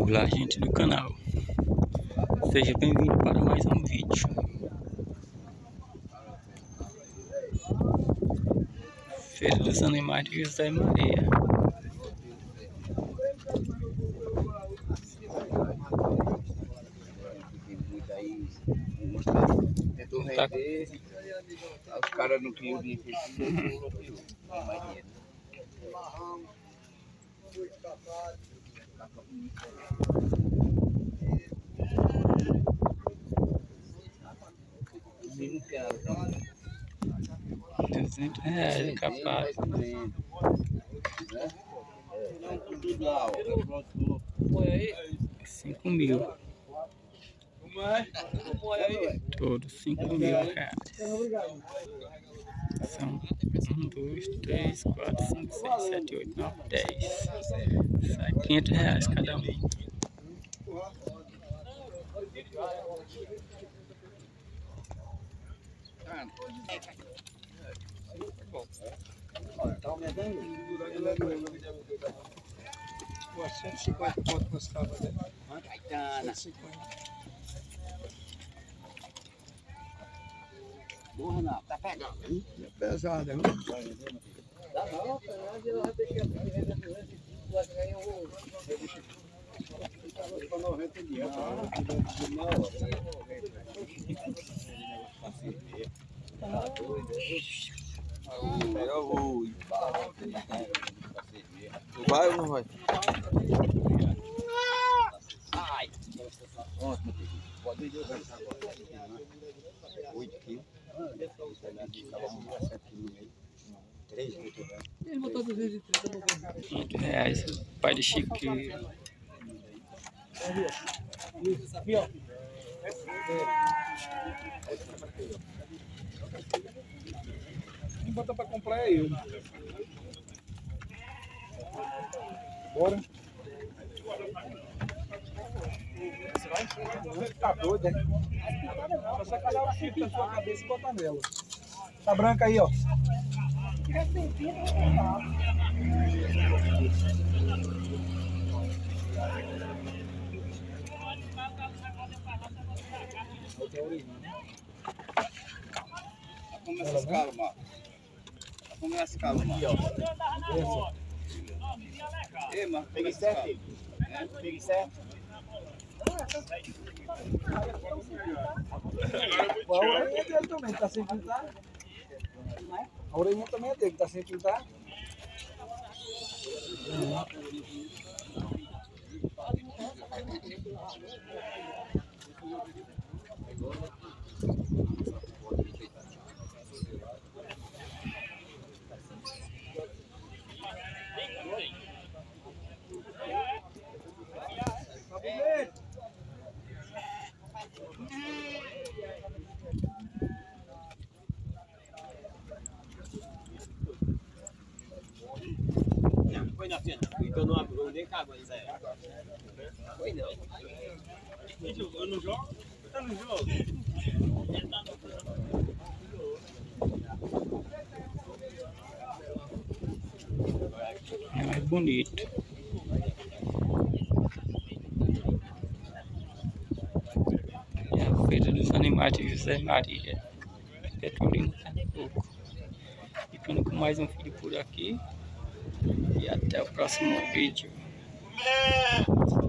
Olá, gente do canal, seja bem-vindo para mais um vídeo. Feira dos Animais de José Maria. Tentou vender, os caras não queriam dinheiro, mais dinheiro. R$200 capaz. 5.000. Todos 5.000 reais. São 1, 2, 3, 4, 5, 6, 7, 8, 9, 10. Sai R$500 cada um. Tá aumentando? 150 pontos nós estávamos, né? Caetana. 150. Porra, não, tá pegando, hein? É pesada, viu? Dá não, eu já deixei para 90 dias. Tá doido, pega o voo. Tu vai ou não vai? Ai! Ótimo, pode ir agora. 8 quilos. 3 litros. Ele botou 230. R$500, pai de Chiquinho. Isso, aqui, ó. Quem botou pra comprar é eu. Bora. Você vai? Tá doido, né? Só você calhar o chifre na sua cabeça e botar nela. Tá branca aí, ó. Começa a calma. Começa a calma. Ei, mano, peguei certo? Peguei certo? A orelhinha dele também, tá sem pintar. A orelhinha também é dele, tá sem pintar. Foi na cena, então não abriu nem cagou isso aí. Foi não. Eu não jogo? Eu não jogo. É mais bonito. É a Feira dos Animais de José Maria, Petrolina, Pernambuco. Ficando com mais um vídeo por aqui. E até o próximo vídeo.